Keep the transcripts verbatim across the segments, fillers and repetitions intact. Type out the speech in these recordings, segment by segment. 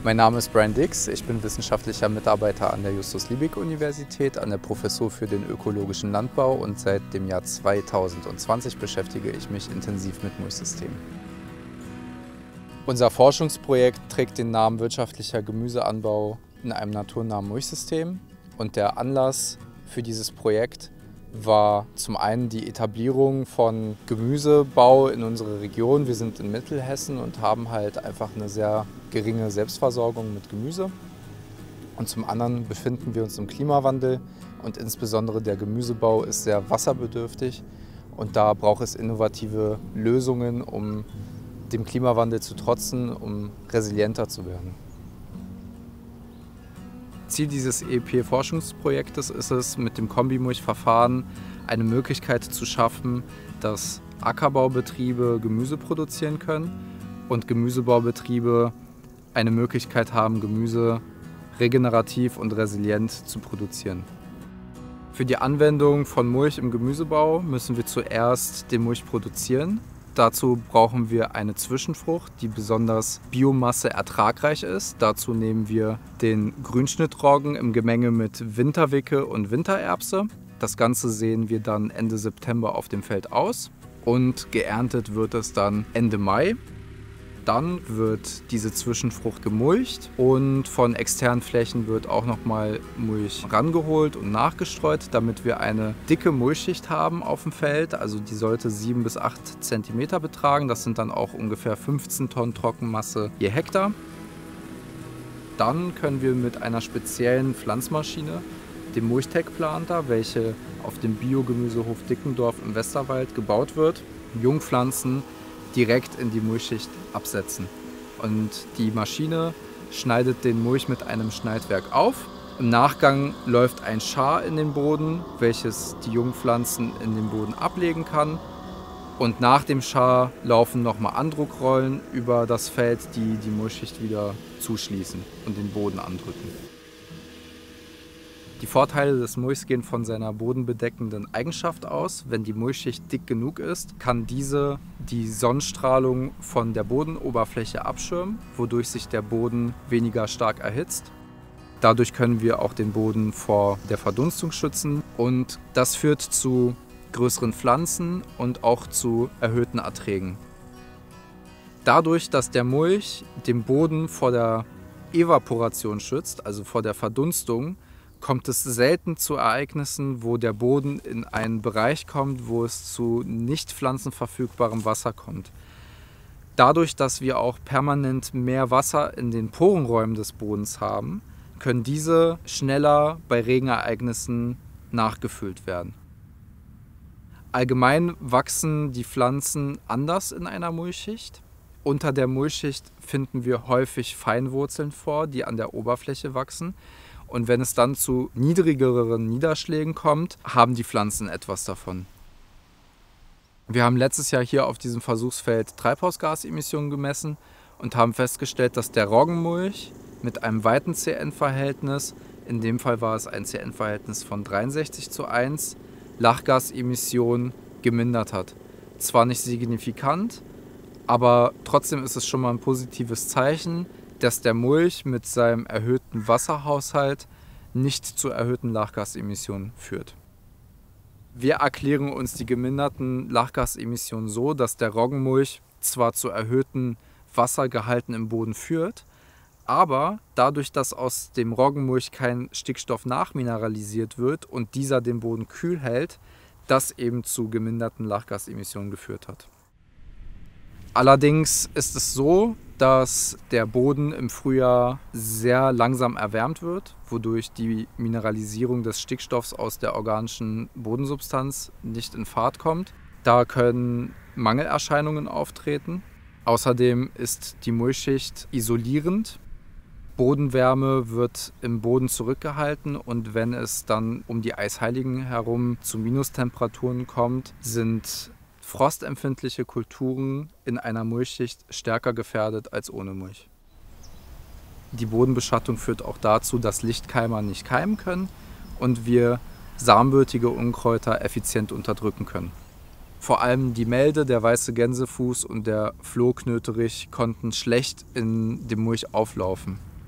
Mein Name ist Brian Dix, ich bin wissenschaftlicher Mitarbeiter an der Justus-Liebig-Universität, an der Professur für den ökologischen Landbau und seit dem Jahr zweitausendzwanzig beschäftige ich mich intensiv mit Mulchsystemen. Unser Forschungsprojekt trägt den Namen Wirtschaftlicher Gemüseanbau in einem naturnahen Mulchsystem und der Anlass für dieses Projekt war zum einen die Etablierung von Gemüsebau in unserer Region. Wir sind in Mittelhessen und haben halt einfach eine sehr geringe Selbstversorgung mit Gemüse. Und zum anderen befinden wir uns im Klimawandel und insbesondere der Gemüsebau ist sehr wasserbedürftig und da braucht es innovative Lösungen, um dem Klimawandel zu trotzen, um resilienter zu werden. Ziel dieses E E P-Forschungsprojektes ist es, mit dem Kombimulch-Verfahren eine Möglichkeit zu schaffen, dass Ackerbaubetriebe Gemüse produzieren können und Gemüsebaubetriebe eine Möglichkeit haben, Gemüse regenerativ und resilient zu produzieren. Für die Anwendung von Mulch im Gemüsebau müssen wir zuerst den Mulch produzieren. Dazu brauchen wir eine Zwischenfrucht, die besonders biomasseertragreich ist. Dazu nehmen wir den Grünschnittroggen im Gemenge mit Winterwicke und Wintererbse. Das Ganze sehen wir dann Ende September auf dem Feld aus und geerntet wird es dann Ende Mai. Dann wird diese Zwischenfrucht gemulcht und von externen Flächen wird auch nochmal Mulch rangeholt und nachgestreut, damit wir eine dicke Mulchschicht haben auf dem Feld. Also die sollte sieben bis acht Zentimeter betragen. Das sind dann auch ungefähr fünfzehn Tonnen Trockenmasse je Hektar. Dann können wir mit einer speziellen Pflanzmaschine, dem Mulchtech-Planter, welche auf dem Biogemüsehof Dickendorf im Westerwald gebaut wird, Jungpflanzen direkt in die Mulchschicht absetzen. Und die Maschine schneidet den Mulch mit einem Schneidwerk auf. Im Nachgang läuft ein Schar in den Boden, welches die Jungpflanzen in den Boden ablegen kann. Und nach dem Schar laufen nochmal Andruckrollen über das Feld, die die Mulchschicht wieder zuschließen und den Boden andrücken. Die Vorteile des Mulchs gehen von seiner bodenbedeckenden Eigenschaft aus. Wenn die Mulchschicht dick genug ist, kann diese die Sonnenstrahlung von der Bodenoberfläche abschirmen, wodurch sich der Boden weniger stark erhitzt. Dadurch können wir auch den Boden vor der Verdunstung schützen und das führt zu größeren Pflanzen und auch zu erhöhten Erträgen. Dadurch, dass der Mulch den Boden vor der Evaporation schützt, also vor der Verdunstung, kommt es selten zu Ereignissen, wo der Boden in einen Bereich kommt, wo es zu nicht pflanzenverfügbarem Wasser kommt. Dadurch, dass wir auch permanent mehr Wasser in den Porenräumen des Bodens haben, können diese schneller bei Regenereignissen nachgefüllt werden. Allgemein wachsen die Pflanzen anders in einer Mulchschicht. Unter der Mulchschicht finden wir häufig Feinwurzeln vor, die an der Oberfläche wachsen. Und wenn es dann zu niedrigeren Niederschlägen kommt, haben die Pflanzen etwas davon. Wir haben letztes Jahr hier auf diesem Versuchsfeld Treibhausgasemissionen gemessen und haben festgestellt, dass der Roggenmulch mit einem weiten C N-Verhältnis, in dem Fall war es ein C N-Verhältnis von dreiundsechzig zu eins, Lachgasemissionen gemindert hat. Zwar nicht signifikant, aber trotzdem ist es schon mal ein positives Zeichen, dass der Mulch mit seinem erhöhten Wasserhaushalt nicht zu erhöhten Lachgasemissionen führt. Wir erklären uns die geminderten Lachgasemissionen so, dass der Roggenmulch zwar zu erhöhten Wassergehalten im Boden führt, aber dadurch, dass aus dem Roggenmulch kein Stickstoff nachmineralisiert wird und dieser den Boden kühl hält, das eben zu geminderten Lachgasemissionen geführt hat. Allerdings ist es so, dass der Boden im Frühjahr sehr langsam erwärmt wird, wodurch die Mineralisierung des Stickstoffs aus der organischen Bodensubstanz nicht in Fahrt kommt. Da können Mangelerscheinungen auftreten. Außerdem ist die Mulchschicht isolierend. Bodenwärme wird im Boden zurückgehalten und wenn es dann um die Eisheiligen herum zu Minustemperaturen kommt, sind frostempfindliche Kulturen in einer Mulchschicht stärker gefährdet als ohne Mulch. Die Bodenbeschattung führt auch dazu, dass Lichtkeimer nicht keimen können und wir samenbürtige Unkräuter effizient unterdrücken können. Vor allem die Melde, der weiße Gänsefuß und der Flohknöterich konnten schlecht in dem Mulch auflaufen.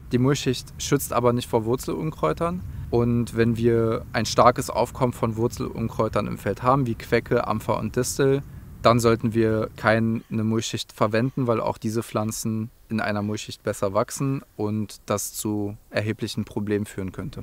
Die Mulchschicht schützt aber nicht vor Wurzelunkräutern. Und wenn wir ein starkes Aufkommen von Wurzelunkräutern im Feld haben, wie Quecke, Ampfer und Distel, dann sollten wir keine Mulchschicht verwenden, weil auch diese Pflanzen in einer Mulchschicht besser wachsen und das zu erheblichen Problemen führen könnte.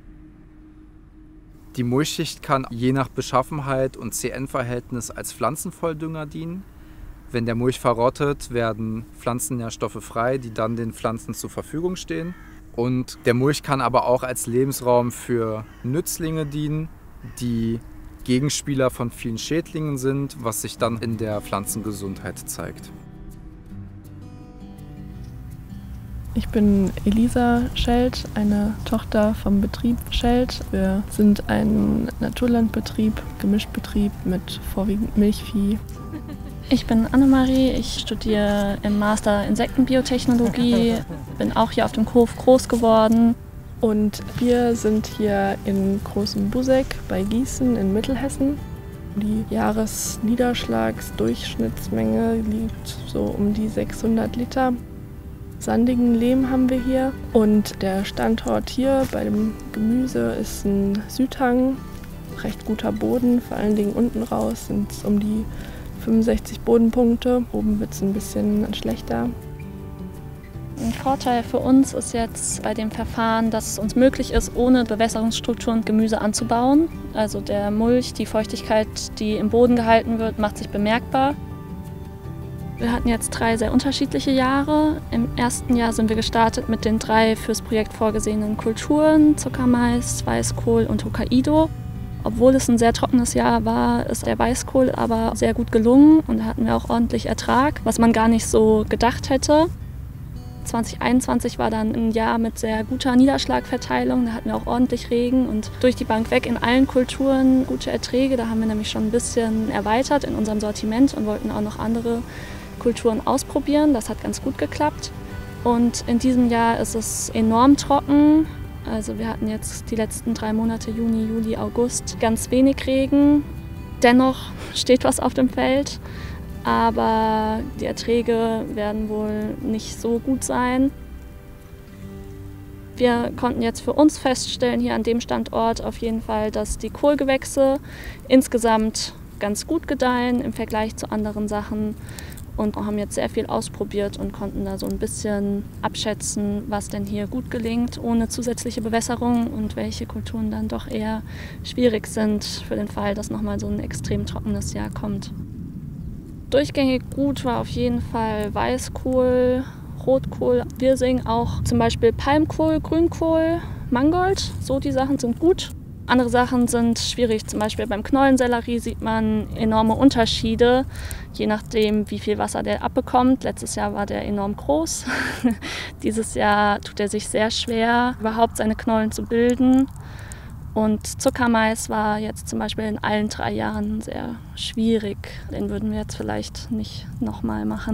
Die Mulchschicht kann je nach Beschaffenheit und C N-Verhältnis als Pflanzenvolldünger dienen. Wenn der Mulch verrottet, werden Pflanzennährstoffe frei, die dann den Pflanzen zur Verfügung stehen. Und der Mulch kann aber auch als Lebensraum für Nützlinge dienen, die Gegenspieler von vielen Schädlingen sind, was sich dann in der Pflanzengesundheit zeigt. Ich bin Elisa Scheld, eine Tochter vom Betrieb Scheld. Wir sind ein Naturlandbetrieb, Gemischtbetrieb mit vorwiegend Milchvieh. Ich bin Annemarie, ich studiere im Master Insektenbiotechnologie, bin auch hier auf dem Hof groß geworden. Und wir sind hier in Großem Buseck bei Gießen in Mittelhessen. Die Jahresniederschlagsdurchschnittsmenge liegt so um die sechshundert Liter. Sandigen Lehm haben wir hier und der Standort hier bei dem Gemüse ist ein Südhang, recht guter Boden, vor allen Dingen unten raus sind es um die fünfundsechzig Bodenpunkte, oben wird es ein bisschen schlechter. Ein Vorteil für uns ist jetzt bei dem Verfahren, dass es uns möglich ist, ohne Bewässerungsstrukturen Gemüse anzubauen. Also der Mulch, die Feuchtigkeit, die im Boden gehalten wird, macht sich bemerkbar. Wir hatten jetzt drei sehr unterschiedliche Jahre. Im ersten Jahr sind wir gestartet mit den drei fürs Projekt vorgesehenen Kulturen, Zuckermais, Weißkohl und Hokkaido. Obwohl es ein sehr trockenes Jahr war, ist der Weißkohl aber sehr gut gelungen und da hatten wir auch ordentlich Ertrag, was man gar nicht so gedacht hätte. zwanzig einundzwanzig war dann ein Jahr mit sehr guter Niederschlagverteilung, da hatten wir auch ordentlich Regen und durch die Bank weg in allen Kulturen gute Erträge. Da haben wir nämlich schon ein bisschen erweitert in unserem Sortiment und wollten auch noch andere Kulturen ausprobieren. Das hat ganz gut geklappt. Und in diesem Jahr ist es enorm trocken. Also wir hatten jetzt die letzten drei Monate, Juni, Juli, August, ganz wenig Regen. Dennoch steht was auf dem Feld. Aber die Erträge werden wohl nicht so gut sein. Wir konnten jetzt für uns feststellen, hier an dem Standort auf jeden Fall, dass die Kohlgewächse insgesamt ganz gut gedeihen im Vergleich zu anderen Sachen und haben jetzt sehr viel ausprobiert und konnten da so ein bisschen abschätzen, was denn hier gut gelingt ohne zusätzliche Bewässerung und welche Kulturen dann doch eher schwierig sind für den Fall, dass nochmal so ein extrem trockenes Jahr kommt. Durchgängig gut war auf jeden Fall Weißkohl, Rotkohl, Wirsing, auch zum Beispiel Palmkohl, Grünkohl, Mangold. So die Sachen sind gut. Andere Sachen sind schwierig. Zum Beispiel beim Knollensellerie sieht man enorme Unterschiede, je nachdem, wie viel Wasser der abbekommt. Letztes Jahr war der enorm groß. Dieses Jahr tut er sich sehr schwer, überhaupt seine Knollen zu bilden. Und Zuckermais war jetzt zum Beispiel in allen drei Jahren sehr schwierig. Den würden wir jetzt vielleicht nicht nochmal machen.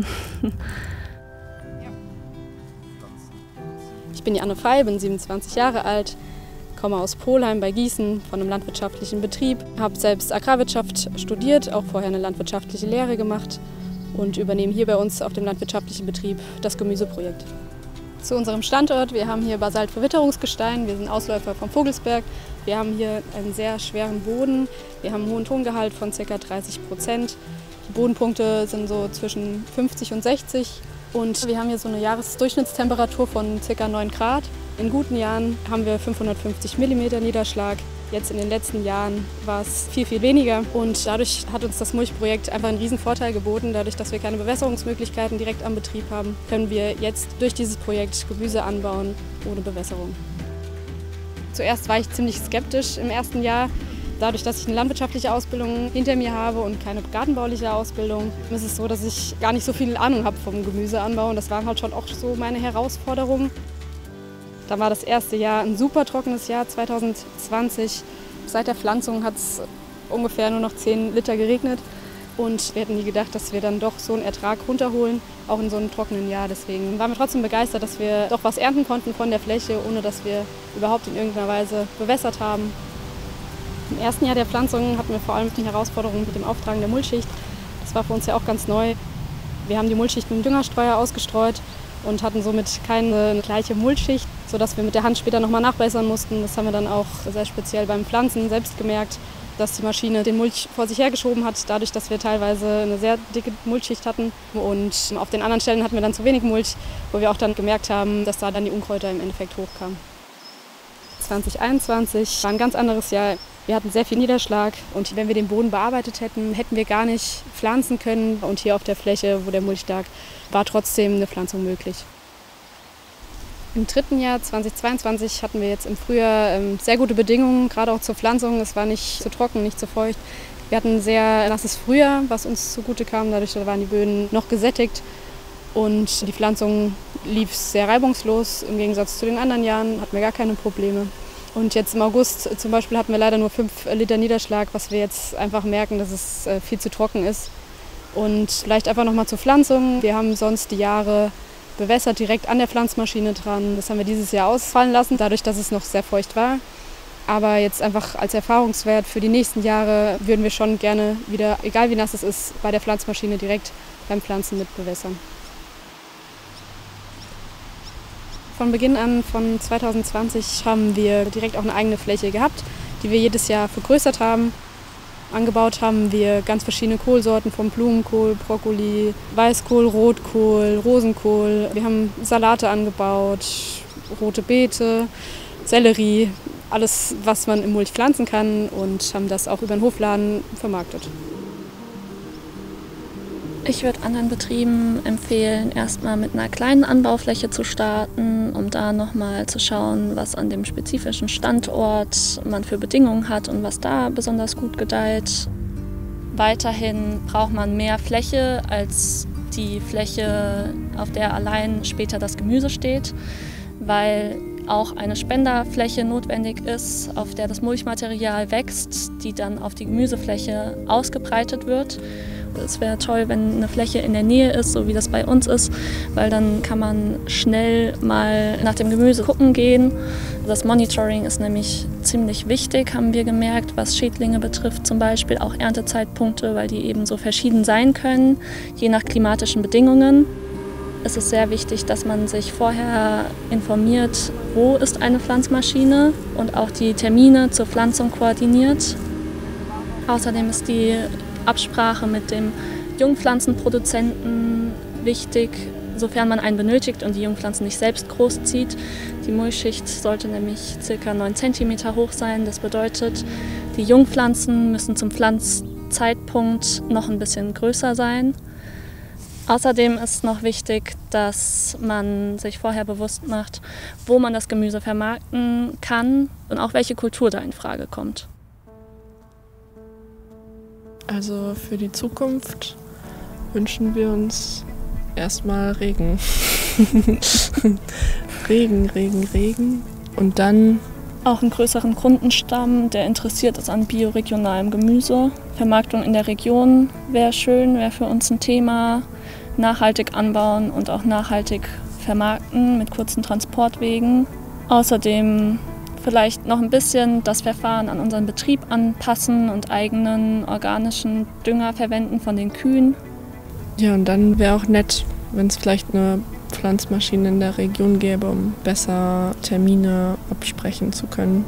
Ich bin die Anne Fey, bin siebenundzwanzig Jahre alt, komme aus Polheim bei Gießen von einem landwirtschaftlichen Betrieb, habe selbst Agrarwirtschaft studiert, auch vorher eine landwirtschaftliche Lehre gemacht und übernehme hier bei uns auf dem landwirtschaftlichen Betrieb das Gemüseprojekt. Zu unserem Standort, wir haben hier Basaltverwitterungsgestein, wir sind Ausläufer vom Vogelsberg. Wir haben hier einen sehr schweren Boden, wir haben einen hohen Tongehalt von ca. dreißig Prozent. Die Bodenpunkte sind so zwischen fünfzig und sechzig und wir haben hier so eine Jahresdurchschnittstemperatur von ca. neun Grad. In guten Jahren haben wir fünfhundertfünfzig Millimeter Niederschlag. Jetzt in den letzten Jahren war es viel, viel weniger und dadurch hat uns das Mulchprojekt einfach einen riesen Vorteil geboten. Dadurch, dass wir keine Bewässerungsmöglichkeiten direkt am Betrieb haben, können wir jetzt durch dieses Projekt Gemüse anbauen ohne Bewässerung. Zuerst war ich ziemlich skeptisch im ersten Jahr. Dadurch, dass ich eine landwirtschaftliche Ausbildung hinter mir habe und keine gartenbauliche Ausbildung, ist es so, dass ich gar nicht so viel Ahnung habe vom Gemüseanbau und das waren halt schon auch so meine Herausforderungen. Da war das erste Jahr ein super trockenes Jahr, zweitausendzwanzig. Seit der Pflanzung hat es ungefähr nur noch zehn Liter geregnet. Und wir hätten nie gedacht, dass wir dann doch so einen Ertrag runterholen, auch in so einem trockenen Jahr. Deswegen waren wir trotzdem begeistert, dass wir doch was ernten konnten von der Fläche, ohne dass wir überhaupt in irgendeiner Weise bewässert haben. Im ersten Jahr der Pflanzung hatten wir vor allem die Herausforderung mit dem Auftragen der Mulchschicht. Das war für uns ja auch ganz neu. Wir haben die Mulchschicht mit dem Düngerstreuer ausgestreut und hatten somit keine gleiche Mulchschicht, sodass wir mit der Hand später nochmal nachbessern mussten. Das haben wir dann auch sehr speziell beim Pflanzen selbst gemerkt, dass die Maschine den Mulch vor sich hergeschoben hat, dadurch, dass wir teilweise eine sehr dicke Mulchschicht hatten. Und auf den anderen Stellen hatten wir dann zu wenig Mulch, wo wir auch dann gemerkt haben, dass da dann die Unkräuter im Endeffekt hochkamen. zwanzig einundzwanzig war ein ganz anderes Jahr. Wir hatten sehr viel Niederschlag und wenn wir den Boden bearbeitet hätten, hätten wir gar nicht pflanzen können. Und hier auf der Fläche, wo der Mulch lag, war trotzdem eine Pflanzung möglich. Im dritten Jahr, zweitausendzweiundzwanzig, hatten wir jetzt im Frühjahr ähm, sehr gute Bedingungen, gerade auch zur Pflanzung. Es war nicht zu trocken, nicht zu feucht. Wir hatten ein sehr nasses Frühjahr, was uns zugute kam. Dadurch waren die Böden noch gesättigt und die Pflanzung lief sehr reibungslos. Im Gegensatz zu den anderen Jahren hatten wir gar keine Probleme. Und jetzt im August zum Beispiel hatten wir leider nur fünf Liter Niederschlag, was wir jetzt einfach merken, dass es äh, viel zu trocken ist. Und vielleicht einfach nochmal zur Pflanzung. Wir haben sonst die Jahre bewässert direkt an der Pflanzmaschine dran. Das haben wir dieses Jahr ausfallen lassen, dadurch, dass es noch sehr feucht war. Aber jetzt einfach als Erfahrungswert für die nächsten Jahre würden wir schon gerne wieder, egal wie nass es ist, bei der Pflanzmaschine direkt beim Pflanzen mit bewässern. Von Beginn an von zweitausendzwanzig haben wir direkt auch eine eigene Fläche gehabt, die wir jedes Jahr vergrößert haben. Angebaut haben wir ganz verschiedene Kohlsorten, vom Blumenkohl, Brokkoli, Weißkohl, Rotkohl, Rosenkohl. Wir haben Salate angebaut, rote Beete, Sellerie, alles, was man im Mulch pflanzen kann, und haben das auch über den Hofladen vermarktet. Ich würde anderen Betrieben empfehlen, erstmal mit einer kleinen Anbaufläche zu starten, um da nochmal zu schauen, was an dem spezifischen Standort man für Bedingungen hat und was da besonders gut gedeiht. Weiterhin braucht man mehr Fläche als die Fläche, auf der allein später das Gemüse steht, weil auch eine Spenderfläche notwendig ist, auf der das Mulchmaterial wächst, die dann auf die Gemüsefläche ausgebreitet wird. Es wäre toll, wenn eine Fläche in der Nähe ist, so wie das bei uns ist, weil dann kann man schnell mal nach dem Gemüse gucken gehen. Das Monitoring ist nämlich ziemlich wichtig, haben wir gemerkt, was Schädlinge betrifft, zum Beispiel auch Erntezeitpunkte, weil die eben so verschieden sein können, je nach klimatischen Bedingungen. Es ist sehr wichtig, dass man sich vorher informiert, wo ist eine Pflanzmaschine, und auch die Termine zur Pflanzung koordiniert. Außerdem ist die Absprache mit dem Jungpflanzenproduzenten wichtig, sofern man einen benötigt und die Jungpflanzen nicht selbst großzieht. Die Mulchschicht sollte nämlich ca. neun Zentimeter hoch sein. Das bedeutet, die Jungpflanzen müssen zum Pflanzzeitpunkt noch ein bisschen größer sein. Außerdem ist noch wichtig, dass man sich vorher bewusst macht, wo man das Gemüse vermarkten kann und auch welche Kultur da in Frage kommt. Also für die Zukunft wünschen wir uns erstmal Regen. Regen, Regen, Regen. Und dann auch einen größeren Kundenstamm, der interessiert ist an bioregionalem Gemüse. Vermarktung in der Region wäre schön, wäre für uns ein Thema. Nachhaltig anbauen und auch nachhaltig vermarkten mit kurzen Transportwegen. Außerdem vielleicht noch ein bisschen das Verfahren an unseren Betrieb anpassen und eigenen organischen Dünger verwenden von den Kühen. Ja, und dann wäre auch nett, wenn es vielleicht eine Pflanzmaschine in der Region gäbe, um besser Termine absprechen zu können.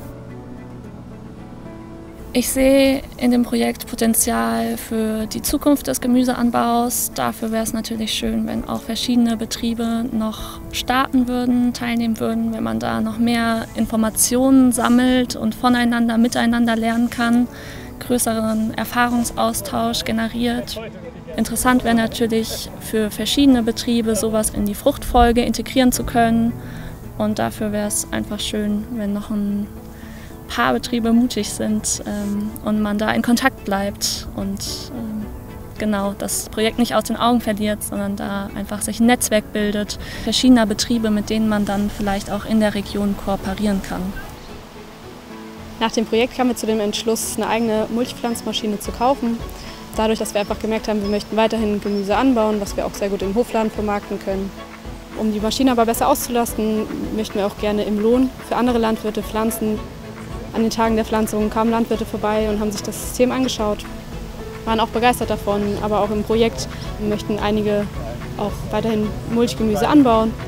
Ich sehe in dem Projekt Potenzial für die Zukunft des Gemüseanbaus. Dafür wäre es natürlich schön, wenn auch verschiedene Betriebe noch starten würden, teilnehmen würden, wenn man da noch mehr Informationen sammelt und voneinander, miteinander lernen kann, größeren Erfahrungsaustausch generiert. Interessant wäre natürlich für verschiedene Betriebe, sowas in die Fruchtfolge integrieren zu können. Und dafür wäre es einfach schön, wenn noch ein paar Betriebe mutig sind ähm, und man da in Kontakt bleibt und ähm, genau das Projekt nicht aus den Augen verliert, sondern da einfach sich ein Netzwerk bildet, verschiedener Betriebe, mit denen man dann vielleicht auch in der Region kooperieren kann. Nach dem Projekt kamen wir zu dem Entschluss, eine eigene Mulchpflanzmaschine zu kaufen. Dadurch, dass wir einfach gemerkt haben, wir möchten weiterhin Gemüse anbauen, was wir auch sehr gut im Hofladen vermarkten können. Um die Maschine aber besser auszulasten, möchten wir auch gerne im Lohn für andere Landwirte pflanzen. An den Tagen der Pflanzung kamen Landwirte vorbei und haben sich das System angeschaut, waren auch begeistert davon, aber auch im Projekt möchten einige auch weiterhin Mulchgemüse anbauen.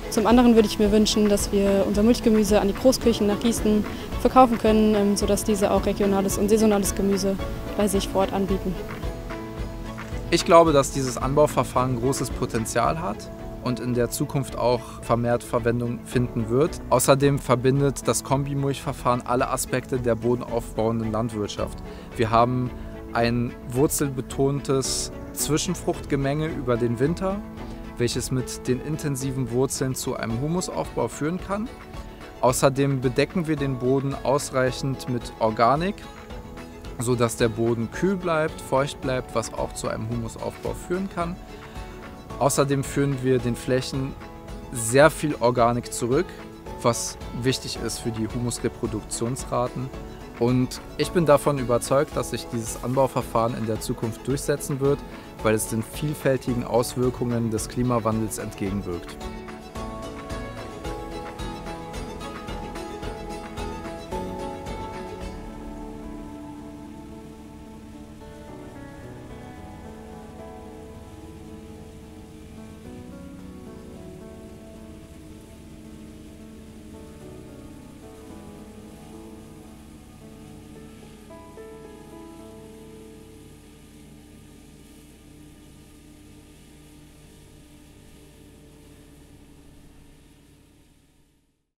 Zum anderen würde ich mir wünschen, dass wir unser Mulchgemüse an die Großküchen nach Gießen verkaufen können, sodass diese auch regionales und saisonales Gemüse bei sich vor Ort anbieten. Ich glaube, dass dieses Anbauverfahren großes Potenzial hat und in der Zukunft auch vermehrt Verwendung finden wird. Außerdem verbindet das Kombimulchverfahren alle Aspekte der bodenaufbauenden Landwirtschaft. Wir haben ein wurzelbetontes Zwischenfruchtgemenge über den Winter, welches mit den intensiven Wurzeln zu einem Humusaufbau führen kann. Außerdem bedecken wir den Boden ausreichend mit Organik, sodass der Boden kühl bleibt, feucht bleibt, was auch zu einem Humusaufbau führen kann. Außerdem führen wir den Flächen sehr viel Organik zurück, was wichtig ist für die Humusreproduktionsraten. Und ich bin davon überzeugt, dass sich dieses Anbauverfahren in der Zukunft durchsetzen wird, weil es den vielfältigen Auswirkungen des Klimawandels entgegenwirkt.